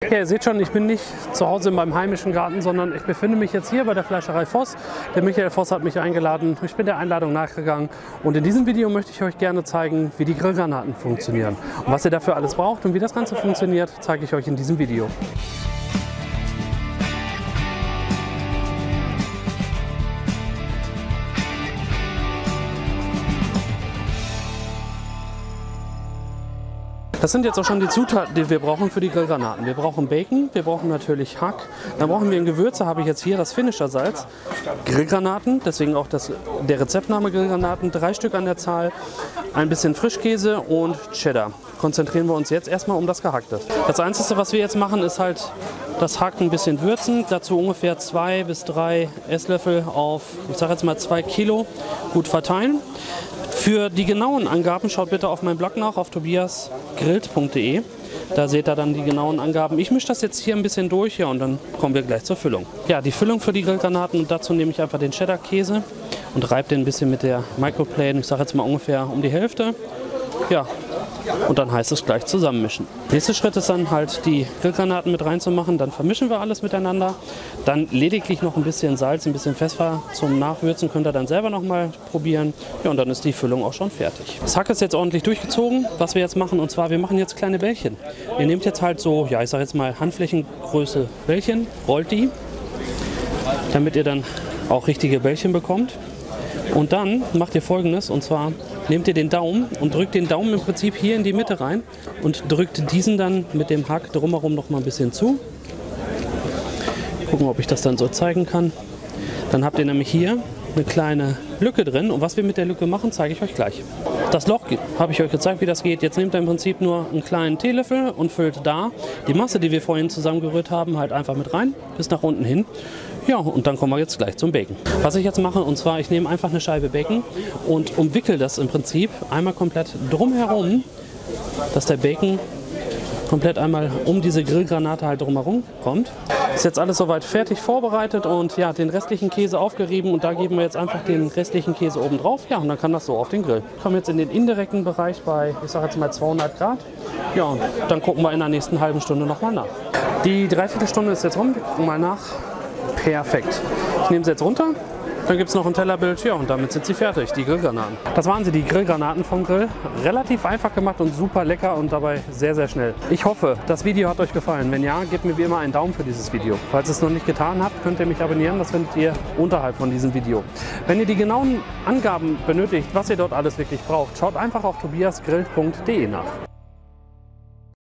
Ja, ihr seht schon, ich bin nicht zu Hause in meinem heimischen Garten, sondern ich befinde mich jetzt hier bei der Fleischerei Voss. Der Michael Voss hat mich eingeladen. Ich bin der Einladung nachgegangen und in diesem Video möchte ich euch gerne zeigen, wie die Grillgranaten funktionieren. Und was ihr dafür alles braucht und wie das Ganze funktioniert, zeige ich euch in diesem Video. Das sind jetzt auch schon die Zutaten, die wir brauchen für die Grillgranaten. Wir brauchen Bacon, wir brauchen natürlich Hack, dann brauchen wir in Gewürze, habe ich jetzt hier das Finisher-Salz, Grillgranaten, deswegen auch der Rezeptname Grillgranaten, 3 Stück an der Zahl, ein bisschen Frischkäse und Cheddar. Konzentrieren wir uns jetzt erstmal um das Gehackte. Das Einzige, was wir jetzt machen, ist halt das Hack ein bisschen würzen, dazu ungefähr 2 bis 3 Esslöffel auf, ich sage jetzt mal 2 Kilo, gut verteilen. Für die genauen Angaben schaut bitte auf meinem Blog nach, auf tobiasgrillt.de. Da seht ihr dann die genauen Angaben. Ich mische das jetzt hier ein bisschen durch, ja, und dann kommen wir gleich zur Füllung. Ja, die Füllung für die Grillgranaten, und dazu nehme ich einfach den Cheddar-Käse und reibe den ein bisschen mit der Microplane, ich sage jetzt mal ungefähr um die Hälfte. Ja, und dann heißt es gleich zusammenmischen. Nächster Schritt ist dann halt die Grillgranaten mit reinzumachen, dann vermischen wir alles miteinander. Dann lediglich noch ein bisschen Salz, ein bisschen Pfeffer zum Nachwürzen, könnt ihr dann selber noch mal probieren. Ja, und dann ist die Füllung auch schon fertig. Das Hack ist jetzt ordentlich durchgezogen, was wir jetzt machen, und zwar wir machen jetzt kleine Bällchen. Ihr nehmt jetzt halt so, ja, ich sage jetzt mal Handflächengröße Bällchen, rollt die, damit ihr dann auch richtige Bällchen bekommt. Und dann macht ihr Folgendes, und zwar nehmt ihr den Daumen und drückt den Daumen im Prinzip hier in die Mitte rein und drückt diesen dann mit dem Hack drumherum noch mal ein bisschen zu. Gucken, ob ich das dann so zeigen kann. Dann habt ihr nämlich hier eine kleine Lücke drin, und was wir mit der Lücke machen, zeige ich euch gleich. Das Loch habe ich euch gezeigt, wie das geht. Jetzt nehmt ihr im Prinzip nur einen kleinen Teelöffel und füllt da die Masse, die wir vorhin zusammengerührt haben, halt einfach mit rein, bis nach unten hin. Ja, und dann kommen wir jetzt gleich zum Bacon. Was ich jetzt mache, und zwar, ich nehme einfach eine Scheibe Bacon und umwickel das im Prinzip einmal komplett drumherum, dass der Bacon komplett einmal um diese Grillgranate halt drumherum kommt. Ist jetzt alles soweit fertig vorbereitet und ja, den restlichen Käse aufgerieben, und da geben wir jetzt einfach den restlichen Käse oben drauf. Ja, und dann kann das so auf den Grill. Wir kommen jetzt in den indirekten Bereich bei, ich sage jetzt mal 200 Grad. Ja, und dann gucken wir in der nächsten halben Stunde nochmal nach. Die Dreiviertelstunde ist jetzt rum, wir gucken mal nach. Perfekt. Ich nehme sie jetzt runter, dann gibt es noch ein Tellerbild, ja, und damit sind sie fertig, die Grillgranaten. Das waren sie, die Grillgranaten vom Grill. Relativ einfach gemacht und super lecker und dabei sehr, sehr schnell. Ich hoffe, das Video hat euch gefallen. Wenn ja, gebt mir wie immer einen Daumen für dieses Video. Falls ihr es noch nicht getan habt, könnt ihr mich abonnieren, das findet ihr unterhalb von diesem Video. Wenn ihr die genauen Angaben benötigt, was ihr dort alles wirklich braucht, schaut einfach auf tobiasgrillt.de nach.